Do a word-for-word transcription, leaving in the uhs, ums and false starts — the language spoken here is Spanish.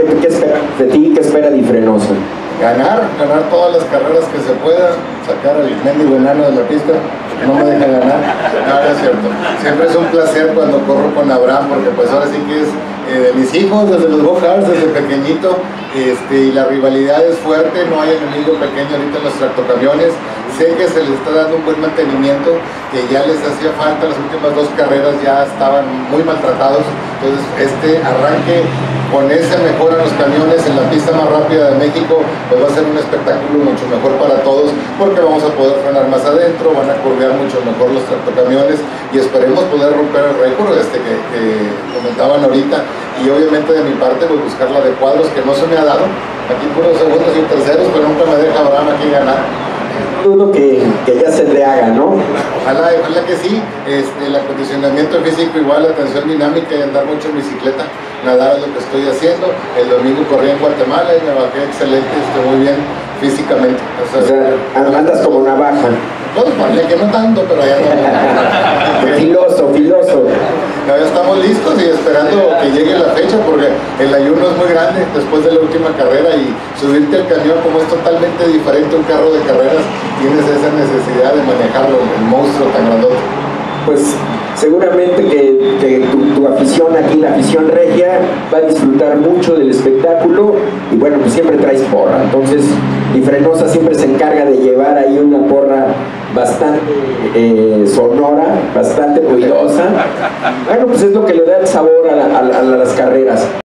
¿qué, qué esperas de ti? ¿Qué espera Difrenosa? Ganar, ganar todas las carreras que se pueda, sacar al mendigo enano de la pista, no me deja ganar. No, no es cierto. Siempre es un placer cuando corro con Abraham, porque pues ahora sí que es eh, de mis hijos, desde los go-karts, desde pequeñito, este, y la rivalidad es fuerte, no hay enemigo pequeño ahorita en los tractocamiones. Sé que se les está dando un buen mantenimiento, que ya les hacía falta, las últimas dos carreras ya estaban muy maltratados, entonces este arranque con esa mejora en los camiones en la pista más rápida de México, pues va a ser un espectáculo mucho mejor para todos, porque vamos a poder frenar más adentro, van a curvear mucho mejor los tractocamiones y esperemos poder romper el récord este que, que comentaban ahorita, y obviamente de mi parte pues buscar la de cuadros, que no se me ha dado, aquí puros segundos y terceros, pero nunca me deja Abraham aquí ganar. Dudo que, que ya se le haga, ¿no? Ojalá, ojalá que sí. Este, el acondicionamiento físico igual, la tensión dinámica y andar mucho en bicicleta, nadar es lo que estoy haciendo. El domingo corrí en Guatemala y me bajé excelente, estoy muy bien físicamente. O sea, O sea, andas como navaja. pues ponle que no tanto, pero ya no. Filoso, filoso. Ya estamos listos y esperando que llegue la fecha, porque el ayuno es muy grande después de la última carrera, y subirte al camión, como es totalmente diferente a un carro de carreras, tienes esa necesidad de manejarlo, el monstruo tan grandote. Pues seguramente que, que tu, tu afición aquí, la afición regia, va a disfrutar mucho del espectáculo, y bueno, pues siempre traes porra, entonces Difrenosa siempre se encarga de llevar ahí una porra bastante eh, sonora, bastante ruidosa. Bueno, pues es lo que le da el sabor a, la, a, la, a las carreras.